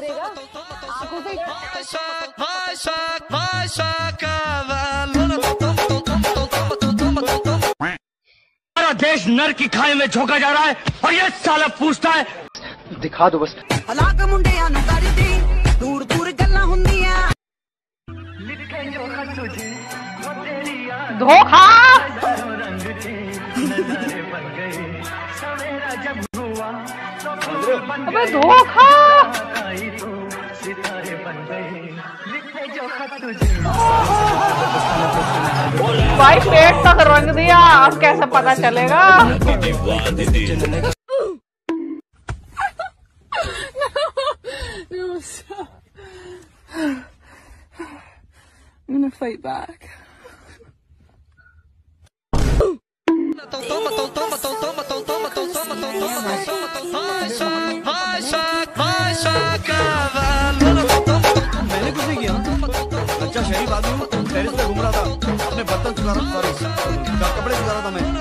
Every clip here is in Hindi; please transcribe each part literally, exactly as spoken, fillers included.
पूरेगा आंखों से। हमारा देश नर की खाई में झोंका जा रहा है और ये साला पूछता है दिखा दो बस। हलाक मुंडियां नु करदी दूर दूर गल्लां हुंदियां धोखा। अबे धोखा। भाई पेट तक रंग दिया, अब कैसे पता चलेगा? No, stop. I'm gonna fight back. मैंने कुछ नहीं किया। अच्छा शरीफ आदमी हूँ, टेरेस पे घूम रहा था, अपने बर्तन सुखा रहा था, सॉरी कपड़े सुखा रहा था मैं।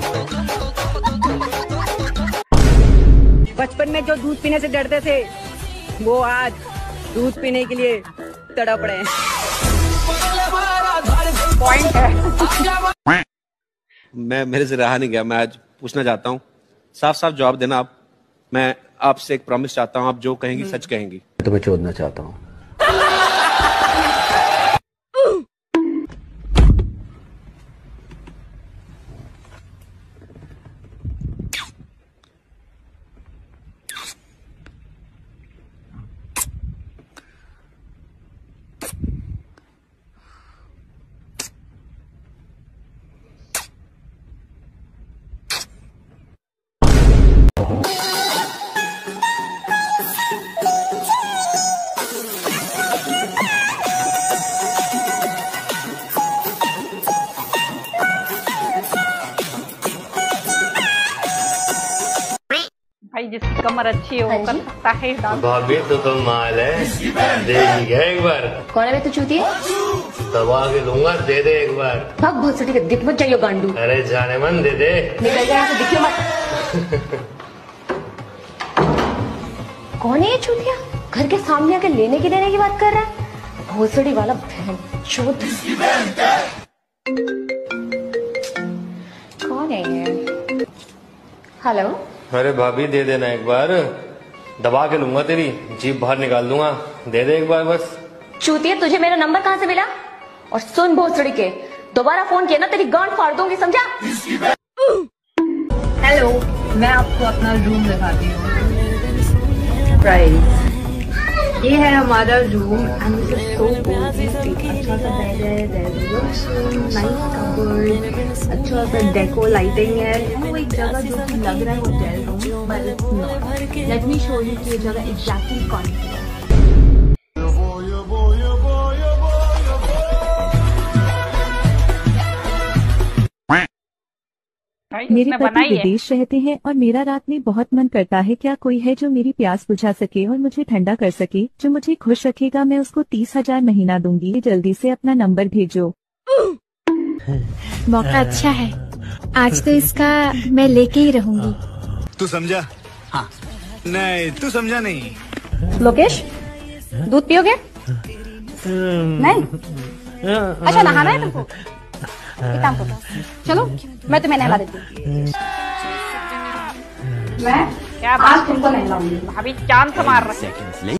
बचपन में जो दूध पीने से डरते थे वो आज दूध पीने के लिए तड़प रहे हैं। पॉइंट है। मैं मेरे से रहा नहीं गया, मैं आज पूछना चाहता हूँ, साफ साफ जवाब देना आप। मैं आपसे एक प्रॉमिस चाहता हूँ, आप जो कहेंगी सच कहेंगी। मैं तुम्हें छोड़ना चाहता हूँ। भाई जिसकी कमर अच्छी हो कर सकता है डांस। भाभी तो तुम माल है, देगी क्या एक बार? कौन है बे तू चूती है? दबा के लूंगा, दे दे एक बार। भाग बहुत सटी दिख मत जाइयो गांडू। अरे जाने मन, दे दे। निकल जा यहाँ से, दिखियो मत। कौन है ये चूतिया? घर के सामने आके लेने की देने की बात कर रहा है। भोसड़ी वाला बहन चोद। कौन है ये? हेलो। अरे भाभी दे देना एक बार, दबा के लूंगा तेरी जीभ बाहर निकाल दूंगा, दे दे एक बार बस। चूतिया तुझे मेरा नंबर कहाँ से मिला? और सुन भोसड़ी के, दोबारा फोन किया ना तेरी गांड फाड़ दूंगी, समझा? हेलो, मैं आपको अपना रूम दिखाती हूँ। प्राइस ये है हमारा room and this is so cosy. अच्छा सा बेड है, देयर इज नाइस कबर्ड, अच्छा सा डेको लाइटिंग है। वो एक जगह जो कि लग रहा है hotel room but it's not. Let me show you कि ये जगह एग्जैक्टली कौन सी है। मेरे पति विदेश रहते हैं और मेरा रात में बहुत मन करता है। क्या कोई है जो मेरी प्यास बुझा सके और मुझे ठंडा कर सके, जो मुझे खुश रखेगा? मैं उसको तीस हजार महीना दूंगी। जल्दी से अपना नंबर भेजो। मौका अच्छा है, आज तो इसका मैं लेके ही रहूंगी। तू समझा? हाँ। नहीं तू समझा नहीं। लोकेश दूध पियोगे? नहीं? अच्छा नहाना है तुमको? एक काम करो, चलो मैं तुम्हें नहला देती हूँ। मैं क्या आज तुमको नहलाऊंगी। भाभी चांद से मार रहे।